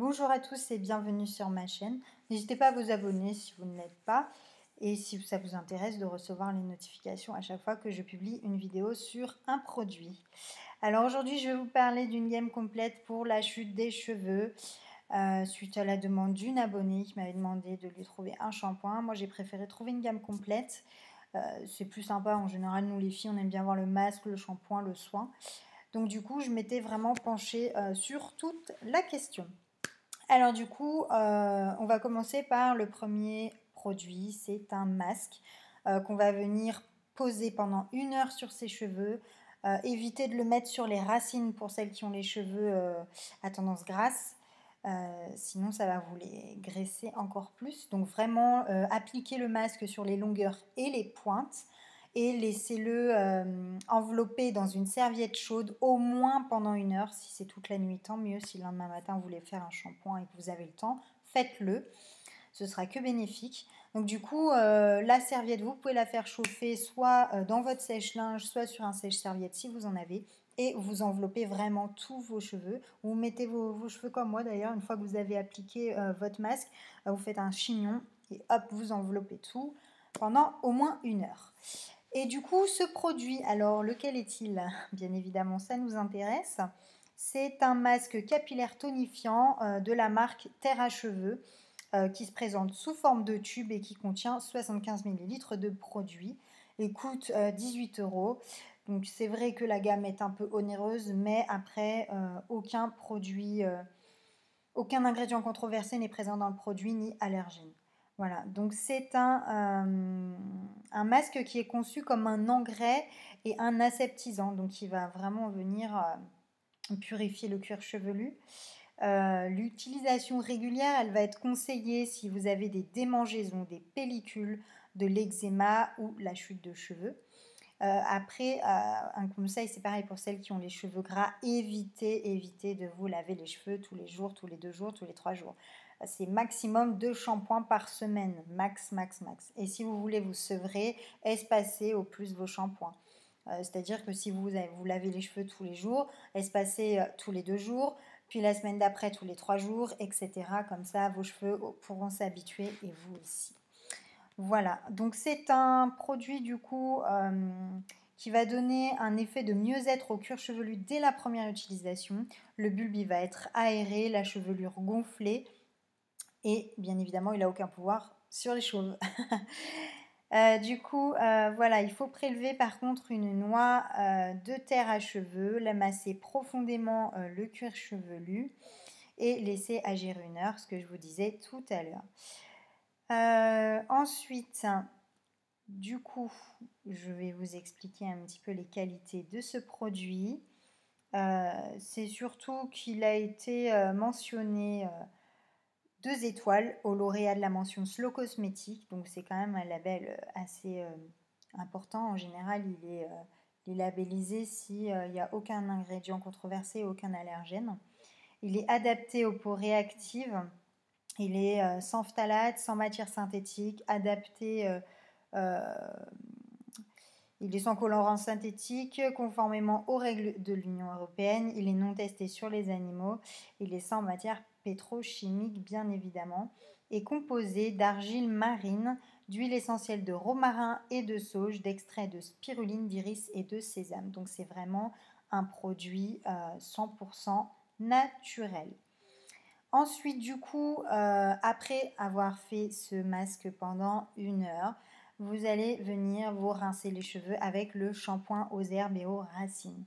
Bonjour à tous et bienvenue sur ma chaîne. N'hésitez pas à vous abonner si vous ne l'êtes pas et si ça vous intéresse de recevoir les notifications à chaque fois que je publie une vidéo sur un produit. Alors aujourd'hui je vais vous parler d'une gamme complète pour la chute des cheveux suite à la demande d'une abonnée qui m'avait demandé de lui trouver un shampoing. Moi j'ai préféré trouver une gamme complète. C'est plus sympa en général, nous les filles on aime bien voir le masque, le shampoing, le soin. Donc du coup je m'étais vraiment penchée sur toute la question. Alors du coup, on va commencer par le premier produit, c'est un masque qu'on va venir poser pendant 1 heure sur ses cheveux. Évitez de le mettre sur les racines pour celles qui ont les cheveux à tendance grasse. Sinon ça va vous les graisser encore plus. Donc vraiment appliquez le masque sur les longueurs et les pointes et laissez-le envelopper dans une serviette chaude au moins pendant 1 heure. Si c'est toute la nuit, tant mieux. Si le lendemain matin vous voulez faire un shampoing et que vous avez le temps, faites-le. Ce sera que bénéfique. Donc du coup, la serviette, vous pouvez la faire chauffer soit dans votre sèche-linge, soit sur un sèche-serviette si vous en avez. Et vous enveloppez vraiment tous vos cheveux. Vous mettez vos cheveux comme moi d'ailleurs. Une fois que vous avez appliqué votre masque, vous faites un chignon et hop, vous enveloppez tout pendant au moins 1 heure. Et du coup, ce produit, alors lequel est-il? Bien évidemment, ça nous intéresse. C'est un masque capillaire tonifiant de la marque Terre à cheveux qui se présente sous forme de tube et qui contient 75 ml de produit et coûte 18 euros. Donc c'est vrai que la gamme est un peu onéreuse, mais après, aucun produit, aucun ingrédient controversé n'est présent dans le produit ni allergène. Voilà, donc c'est un masque qui est conçu comme un engrais et un aseptisant, donc qui va vraiment venir purifier le cuir chevelu. L'utilisation régulière, elle va être conseillée si vous avez des démangeaisons, des pellicules, de l'eczéma ou la chute de cheveux. Après, un conseil, c'est pareil pour celles qui ont les cheveux gras, évitez de vous laver les cheveux tous les jours, tous les 2 jours, tous les 3 jours. C'est maximum 2 shampoings par semaine, max. Et si vous voulez vous sevrer, espacez au plus vos shampoings. C'est-à-dire que si vous lavez les cheveux tous les jours, espacez tous les 2 jours, puis la semaine d'après tous les 3 jours, etc. Comme ça, vos cheveux pourront s'habituer et vous aussi. Voilà, donc c'est un produit du coup qui va donner un effet de mieux-être au cuir chevelu dès la première utilisation. Le bulbe il va être aéré, la chevelure gonflée et bien évidemment il n'a aucun pouvoir sur les cheveux. Du coup, voilà, il faut prélever par contre une noix de terre à cheveux, la masser profondément le cuir chevelu et laisser agir 1 heure, ce que je vous disais tout à l'heure. Ensuite, du coup, je vais vous expliquer un petit peu les qualités de ce produit. C'est surtout qu'il a été mentionné 2 étoiles au lauréat de la mention Slow Cosmétique, donc c'est quand même un label assez important. En général, il est labellisé s'il n'y a aucun ingrédient controversé, aucun allergène. Il est adapté aux peaux réactives. Il est sans phtalate, sans matière synthétique, adapté. Il est sans colorant synthétique, conformément aux règles de l'Union européenne. Il est non testé sur les animaux. Il est sans matière pétrochimique, bien évidemment. Et composé d'argile marine, d'huile essentielle de romarin et de sauge, d'extrait de spiruline, d'iris et de sésame. Donc c'est vraiment un produit 100% naturel. Ensuite, du coup, après avoir fait ce masque pendant 1 heure, vous allez venir vous rincer les cheveux avec le shampoing aux herbes et aux racines.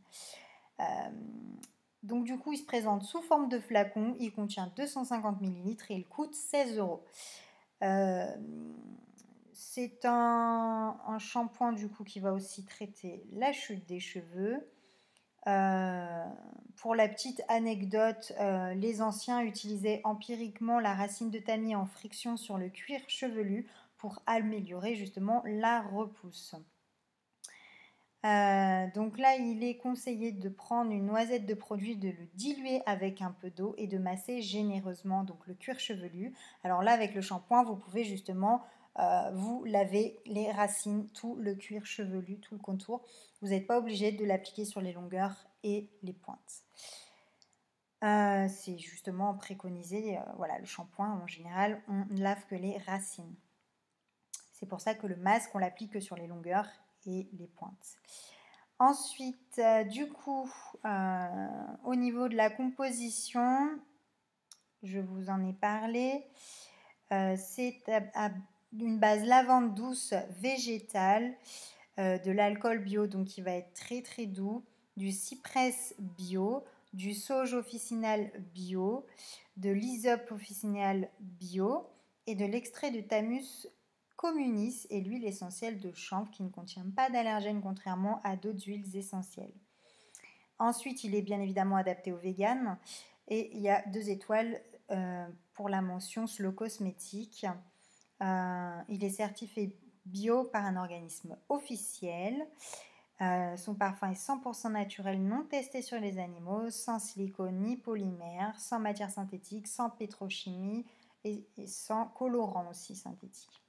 Donc du coup, il se présente sous forme de flacon, il contient 250 ml et il coûte 16 euros. C'est un shampoing du coup qui va aussi traiter la chute des cheveux. Pour la petite anecdote, les anciens utilisaient empiriquement la racine de tamis en friction sur le cuir chevelu pour améliorer justement la repousse. Donc là, il est conseillé de prendre une noisette de produit, de le diluer avec un peu d'eau et de masser généreusement donc le cuir chevelu. Alors là, avec le shampoing, vous pouvez justement vous laver les racines, tout le cuir chevelu, tout le contour. Vous n'êtes pas obligé de l'appliquer sur les longueurs et les pointes. C'est justement préconisé, voilà, le shampoing en général, on ne lave que les racines. C'est pour ça que le masque, on l'applique que sur les longueurs et les pointes. Ensuite, du coup, au niveau de la composition, je vous en ai parlé. C'est une base lavande douce végétale, de l'alcool bio, donc qui va être très très doux, du cypress bio, du sauge officinal bio, de l'hysope officinal bio et de l'extrait de Thamus communis et l'huile essentielle de chanvre qui ne contient pas d'allergènes contrairement à d'autres huiles essentielles. Ensuite, il est bien évidemment adapté aux véganes et il y a 2 étoiles pour la mention Slow Cosmétique. Il est certifié bio par un organisme officiel. Son parfum est 100% naturel, non testé sur les animaux, sans silicone ni polymère, sans matière synthétique, sans pétrochimie et sans colorant aussi synthétique.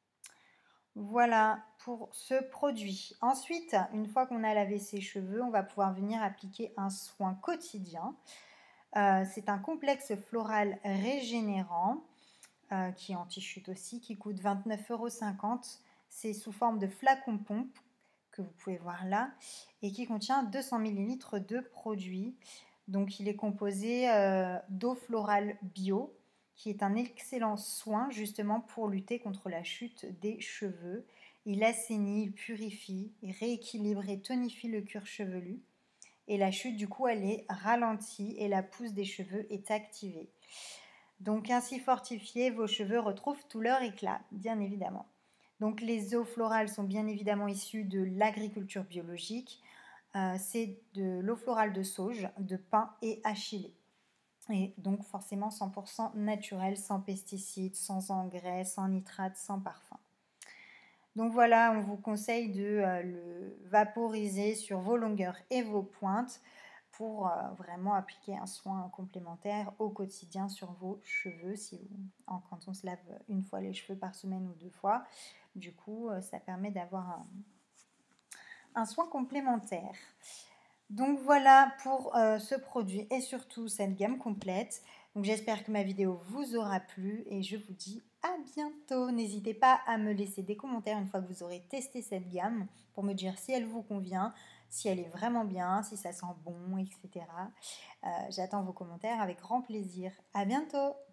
Voilà pour ce produit. Ensuite, une fois qu'on a lavé ses cheveux, on va pouvoir venir appliquer un soin quotidien. C'est un complexe floral régénérant qui est anti-chute aussi, qui coûte 29,50 €. C'est sous forme de flacon pompe que vous pouvez voir là et qui contient 200 ml de produit. Donc il est composé d'eau florale bio qui est un excellent soin justement pour lutter contre la chute des cheveux. Il assainit, il purifie, il rééquilibre et tonifie le cuir chevelu. Et la chute du coup elle est ralentie et la pousse des cheveux est activée. Donc ainsi fortifiés, vos cheveux retrouvent tout leur éclat, bien évidemment. Donc les eaux florales sont bien évidemment issues de l'agriculture biologique. C'est de l'eau florale de sauge, de pin et achillée. Et donc forcément 100% naturel, sans pesticides, sans engrais, sans nitrates, sans parfum. Donc voilà, on vous conseille de le vaporiser sur vos longueurs et vos pointes pour vraiment appliquer un soin complémentaire au quotidien sur vos cheveux quand on se lave une fois les cheveux par semaine ou 2 fois. Du coup, ça permet d'avoir un soin complémentaire. Donc voilà pour ce produit et surtout cette gamme complète. Donc j'espère que ma vidéo vous aura plu et je vous dis à bientôt. N'hésitez pas à me laisser des commentaires une fois que vous aurez testé cette gamme pour me dire si elle vous convient, si elle est vraiment bien, si ça sent bon, etc. J'attends vos commentaires avec grand plaisir. À bientôt!